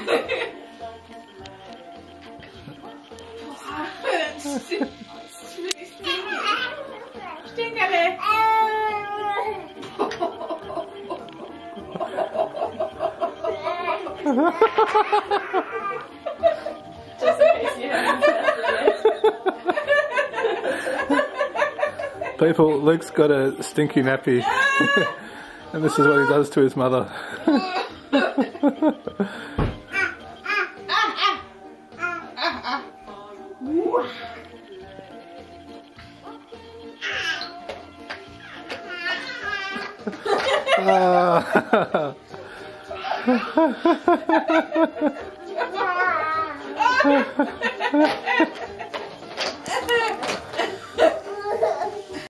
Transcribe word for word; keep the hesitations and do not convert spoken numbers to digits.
It's really stinky. Stinkele. Just in case you haven't. People, Luke's got a stinky nappy. And this is what he does to his mother. Ah.